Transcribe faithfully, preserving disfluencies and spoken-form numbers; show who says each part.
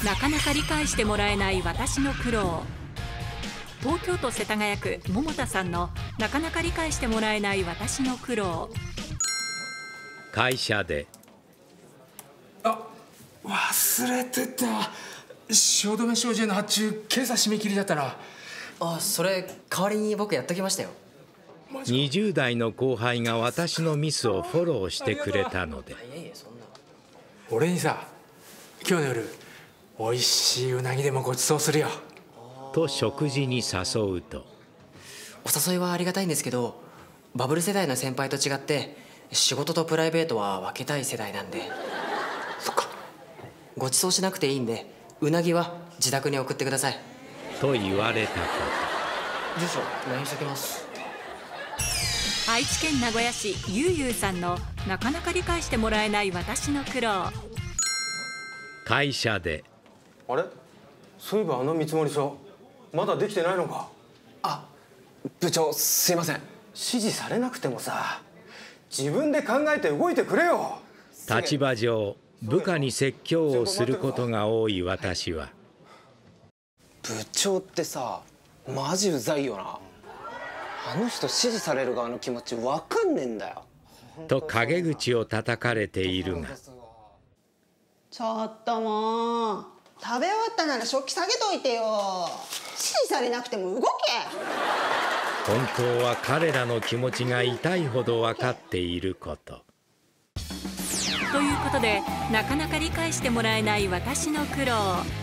Speaker 1: なかなか理解してもらえない私の苦労。東京都世田谷区桃田さんのなかなか理解してもらえない私の苦労。
Speaker 2: 会社で。
Speaker 3: あ、忘れてた。汐留商事への発注、今朝締め切りだったな。
Speaker 4: あ、それ代わりに僕やっときましたよ。
Speaker 2: にじゅう代の後輩が私のミスをフォローしてくれたので。
Speaker 3: 俺にさ、今日の夜美味しいうなぎでもごちそうするよ。
Speaker 2: と食事に誘うと。
Speaker 4: お誘いはありがたいんですけど、バブル世代の先輩と違って仕事とプライベートは分けたい世代なんで。
Speaker 3: そっか。
Speaker 4: ごちそうしなくていいんで、うなぎは自宅に送ってください。
Speaker 2: と言われたこ
Speaker 4: 住所 ライン しときます。
Speaker 1: 愛知県名古屋市ゆうゆうさんのなかなか理解してもらえない私の苦労。
Speaker 2: と。会社で。
Speaker 5: あれ、そういえばあの見積書まだできてないのか。
Speaker 6: あ、部長すいません。
Speaker 5: 指示されなくてもさ、自分で考えて動いてくれよ。
Speaker 2: 立場上部下に説教をすることが多い私は。
Speaker 6: 部長ってさ、マジうざいよな。あの人指示される側の気持ちわかんねえんだよ。
Speaker 2: と陰口を叩かれているが。
Speaker 7: ちょっともう、食べ終わったなら食器下げといてよ。指示されなくても動け。
Speaker 2: 本当は彼らの気持ちが痛いほど分かっていること。
Speaker 1: ということで、なかなか理解してもらえない私の苦労。